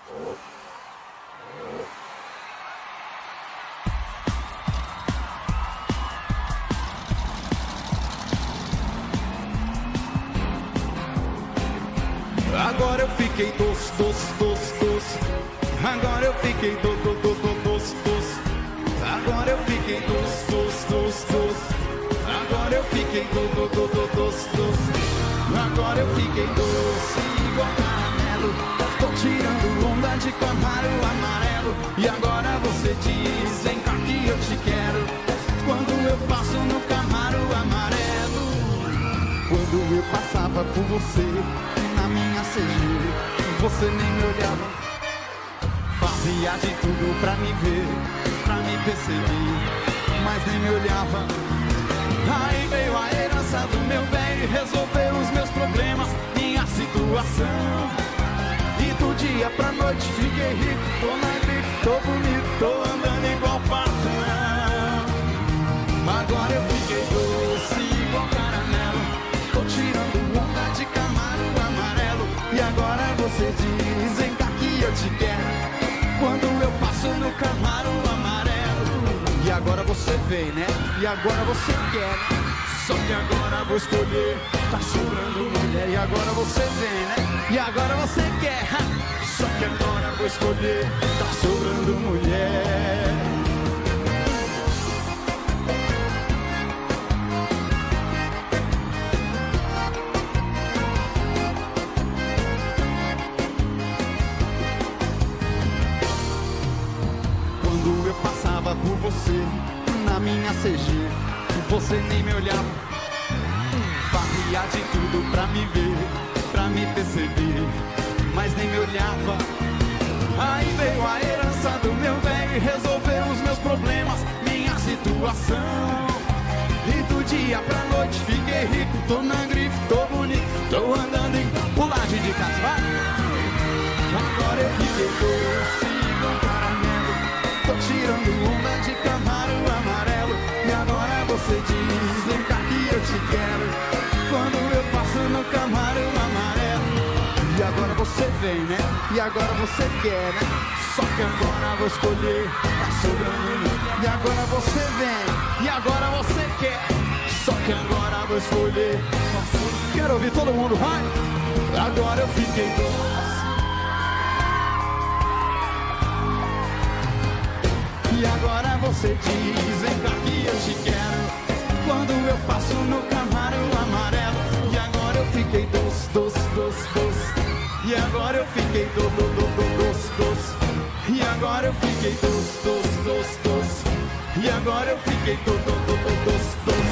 Agora eu fiquei doce. Agora eu fiquei doce. Agora eu fiquei doce. Agora eu fiquei doce. Agora eu fiquei doce igual caramelo. Tô tirando onda de Camaro amarelo. E agora você diz, vem cá que eu te quero. Quando eu passo no Camaro amarelo. Quando eu passava por você na minha CG, você nem me olhava. Fazia de tudo pra me ver, pra me perceber, mas nem me olhava. Aí veio a herança do meu velho e resolveu os meus problemas, minha situação. E do dia pra noite fiquei rico, tô na grife, tô bonito, tô andando igual patrão. Agora eu fiquei doce igual caramelo. Tô tirando onda de Camaro amarelo. E agora você diz, vem cá que eu te quero. Quando eu passo no Camaro amarelo. E agora você vem, né? E agora você quer. Só que agora vou escolher, tá sobrando mulher. E agora você vem, né? E agora você quer. Só que agora vou escolher, tá sobrando mulher. Por você, na minha CG, você nem me olhava. Fazia de tudo pra me ver, pra me perceber, mas nem me olhava. Aí veio a herança do meu velho e resolveu os meus problemas, minha situação. E do dia pra noite fiquei rico, tô na grife, tô bonito, tô andando em pulagem de casa, vai. Agora eu fiquei doce igual caramelo. Tô tirando onda de Camaro amarelo. E agora você diz, vem cá que eu te quero. Quando eu passo no Camaro amarelo. E agora você vem, né? E agora você quer, né? Só que agora vou escolher, tá sobrando. E agora você vem, e agora você quer. Só que agora vou escolher. Quero ouvir todo mundo, vai! Agora eu fiquei doce. E agora você diz, vem cá que eu te quero. Quando eu passo no Camaro amarelo. E agora eu fiquei doce. E agora eu fiquei doce. E agora eu fiquei doce. E agora eu fiquei doce.